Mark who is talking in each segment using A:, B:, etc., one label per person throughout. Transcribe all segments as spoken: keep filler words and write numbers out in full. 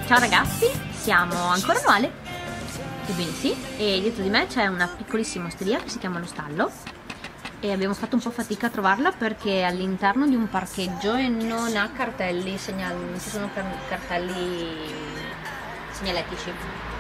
A: Ciao ragazzi, siamo ancora a Noale. Ebbene sì, e dietro di me c'è una piccolissima osteria che si chiama Lo Stallo e abbiamo fatto un po' fatica a trovarla perché è all'interno di un parcheggio e non ha cartelli segnal... non ci sono cartelli segnaletici.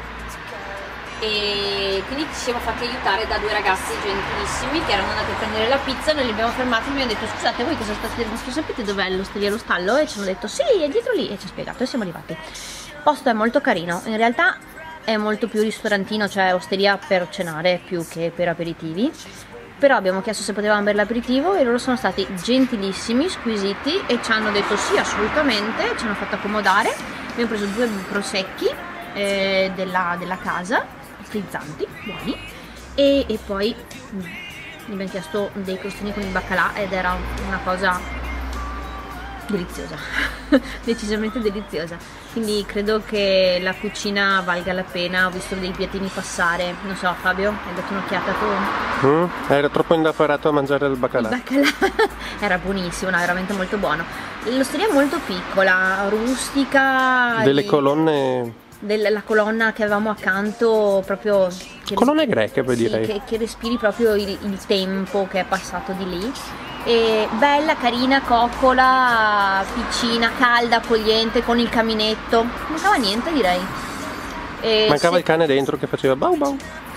A: E quindi ci siamo fatti aiutare da due ragazzi gentilissimi che erano andati a prendere la pizza. Noi li abbiamo fermati e abbiamo detto: scusate, voi cosa state, non sapete dov'è l'osteria Lo Stallo? E ci hanno detto sì, è dietro lì, e ci ha spiegato e siamo arrivati. Il posto è molto carino, in realtà è molto più ristorantino, cioè osteria per cenare più che per aperitivi, però abbiamo chiesto se potevamo bere l'aperitivo e loro sono stati gentilissimi, squisiti e ci hanno detto sì, assolutamente, ci hanno fatto accomodare. Abbiamo preso due prosecchi eh, della, della casa, frizzanti, buoni, e, e poi mh, gli abbiamo chiesto dei crostini con il baccalà ed era una cosa deliziosa, decisamente deliziosa, quindi credo che la cucina valga la pena. Ho visto dei piattini passare, non so, Fabio, hai dato un'occhiata tu?
B: Mm, ero troppo indaffarato a mangiare il baccalà.
A: Il baccalà era buonissimo, no, veramente molto buono. L'osteria è molto piccola, rustica,
B: delle
A: di...
B: colonne,
A: della colonna che avevamo accanto, proprio che
B: colonne greche, poi
A: sì,
B: direi
A: che, che respiri proprio il, il tempo che è passato di lì. E bella, carina, coccola, piccina, calda, accogliente, con il caminetto, non mancava niente, direi. E
B: mancava
A: se...
B: il cane dentro che faceva bau bau.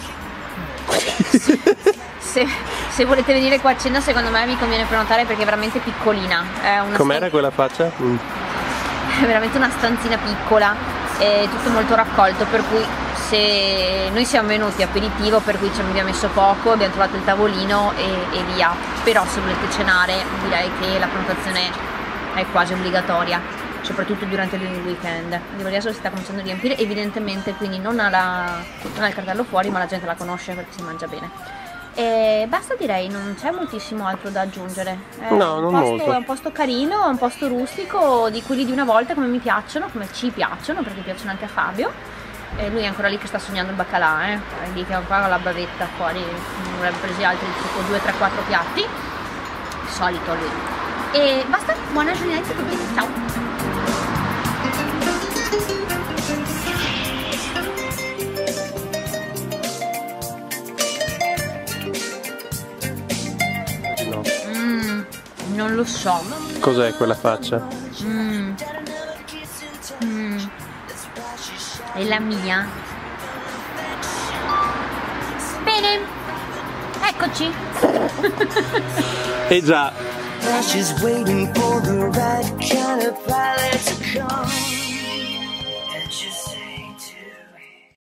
A: se, se volete venire qua a cena, secondo me vi conviene prenotare perché è veramente piccolina.
B: Com'era quella faccia? Mm.
A: È veramente una stanzina piccola, è tutto molto raccolto, per cui se noi siamo venuti aperitivo, per cui ci abbiamo messo poco, abbiamo trovato il tavolino e, e via. Però se volete cenare direi che la prenotazione è quasi obbligatoria, soprattutto durante il weekend. L'Ivaria si sta cominciando a riempire, evidentemente, quindi non ha, la, non ha il cartello fuori, ma la gente la conosce perché si mangia bene. E basta, direi, non c'è moltissimo altro da aggiungere. È
B: no, non
A: posto,
B: molto.
A: È un posto carino, è un posto rustico, di quelli di una volta, come mi piacciono, come ci piacciono, perché piacciono anche a Fabio. E lui è ancora lì che sta sognando il baccalà, eh? È lì che ancora la bavetta fuori, non avrebbe presi altri tipo due, tre, quattro piatti. Il solito lui. E basta, buona giornata a tutti, ciao! Non lo so.
B: Cos'è quella faccia?
A: Mm. Mm. È la mia. Bene. Eccoci.
B: Eh già.
C: She's waiting for the right kind of pilot to come.